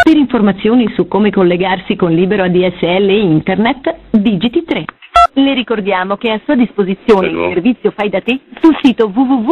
Per informazioni su come collegarsi con Libero ADSL e Internet, digiti 3. Le ricordiamo che è a sua disposizione il servizio Fai da te sul sito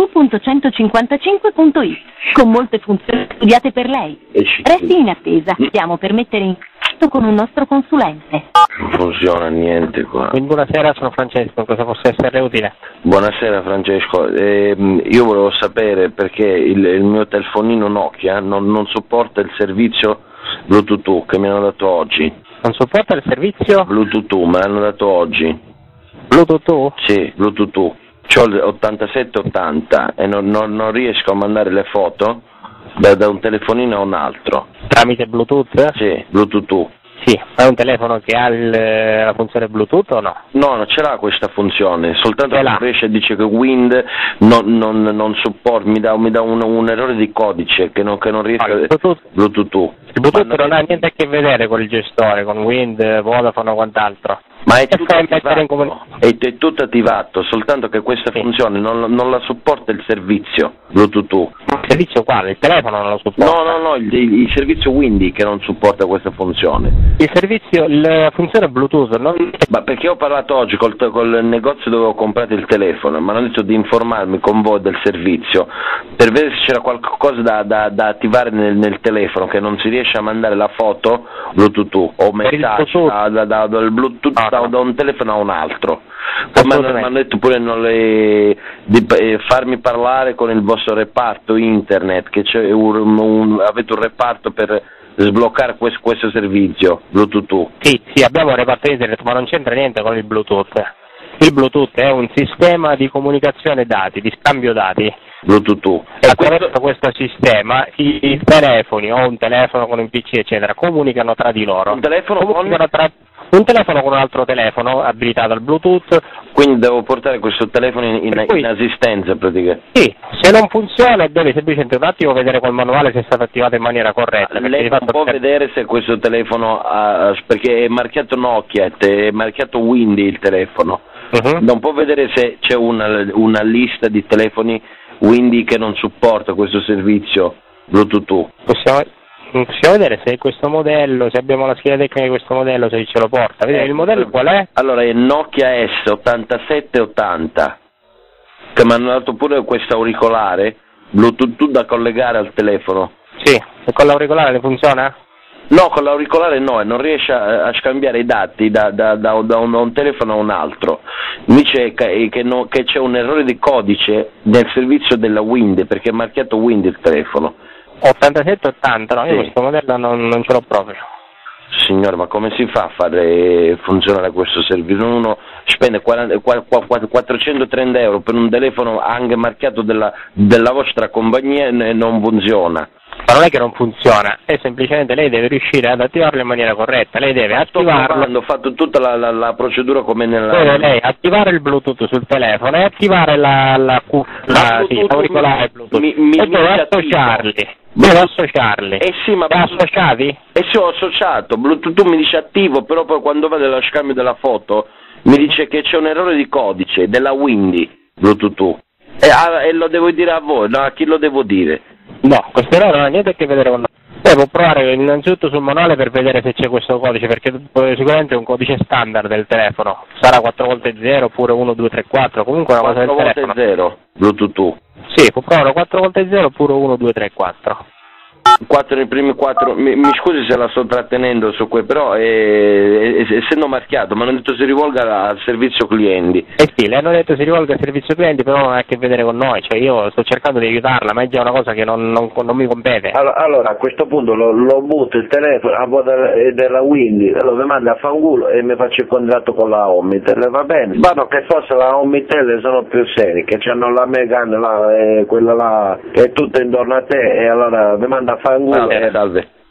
www.155.it, con molte funzioni studiate per lei. Resti in attesa, stiamo per mettere in contatto con un nostro consulente. Non funziona niente qua. Buonasera, sono Francesco, cosa posso essere utile? Buonasera Francesco, io volevo sapere perché il mio telefonino Nokia non supporta il servizio Bluetooth che mi hanno dato oggi. Non supporta il servizio? Bluetooth, me l'hanno dato oggi. Bluetooth? Sì, Bluetooth. C'ho il 8780 e non riesco a mandare le foto da un telefonino a un altro. Tramite Bluetooth? Sì, Bluetooth. Sì, è un telefono che ha la funzione Bluetooth o no? No, non ce l'ha questa funzione, soltanto che non riesce, dice che Wind non supporta, mi dà un errore di codice che non riesce a... Bluetooth. Il Bluetooth non ha niente a che vedere con il gestore, con Wind, Vodafone o quant'altro. Ma è tutto attivato, soltanto che questa funzione non la supporta il servizio Bluetooth. Il servizio quale? Il telefono non lo supporta? No, il servizio Windy che non supporta questa funzione. La funzione Bluetooth non... Ma perché ho parlato oggi col negozio dove ho comprato il telefono, mi hanno detto di informarmi con voi del servizio per vedere se c'era qualcosa da attivare nel telefono, che non si riesce a mandare la foto Bluetooth o messaggi dal Bluetooth da un telefono a un altro. Poi mi hanno detto pure di farmi parlare con il vostro reparto internet, che c'è avete un reparto per sbloccare questo servizio Bluetooth. Sì, abbiamo un reparto internet, ma non c'entra niente con il Bluetooth. Il Bluetooth è un sistema di comunicazione dati, di scambio dati. Bluetooth. Attraverso questo sistema i telefoni o un telefono con un PC eccetera comunicano tra di loro. Un telefono con un altro telefono abilitato al Bluetooth. Quindi devo portare questo telefono in assistenza praticamente? Sì, se non funziona deve semplicemente un attimo vedere col manuale se è stato attivato in maniera corretta. Lei non può vedere se questo telefono perché è marchiato Nokia, è marchiato Windy il telefono. Non può vedere se c'è una lista di telefoni Windy che non supporta questo servizio Bluetooth. Possiamo vedere se questo modello, se abbiamo la scheda tecnica di questo modello, se ce lo porta. Vedete il modello qual è? Allora è Nokia S8780, che mi hanno dato pure questo auricolare Bluetooth da collegare al telefono. Sì, e con l'auricolare funziona? No, con l'auricolare no, non riesce a scambiare i dati da un telefono a un altro. Mi dice che c'è un errore di codice nel servizio della Wind, perché è marchiato Wind il telefono. 8780, no? Io questo modello non ce l'ho proprio. Signore, ma come si fa a fare funzionare questo servizio? Uno spende 430 euro per un telefono anche marchiato della vostra compagnia e non funziona. Ma non è che non funziona, è semplicemente lei deve riuscire ad attivarlo in maniera corretta, lei deve attivarlo. Ho fatto tutta la procedura come nella... Deve lei attivare il Bluetooth sul telefono e attivare l'auricolare Bluetooth e deve associarli. Deve associarli. Sì, ma... associati? Sì, ho associato, Bluetooth mi dice attivo, però poi quando vado allo scambio della foto mi dice che c'è un errore di codice della Windy Bluetooth. E lo devo dire a voi, no? A chi lo devo dire? No, questo errore non ha niente a che vedere con noi. Devo provare innanzitutto sul manuale per vedere se c'è questo codice, perché sicuramente è un codice standard del telefono. Sarà 4x0 oppure 1234, comunque una cosa del telefono. 4x0 Bluetooth. Sì, può provare 4x0 oppure 1234. 4 nei primi 4, mi scusi se la sto trattenendo su però essendo marchiato, mi hanno detto si rivolga al servizio clienti. Sì, le hanno detto si rivolga al servizio clienti, però non ha a che vedere con noi, cioè io sto cercando di aiutarla, ma è già una cosa che non mi compete. Allora a questo punto lo butto il telefono a della Windy, lo manda a fanculo e mi faccio il contratto con la Omitel, va bene? Spero che forse la Omitel sono più serie, che hanno la Megane, quella là, che è tutta intorno a te, e allora mi manda a fanculo. Salve.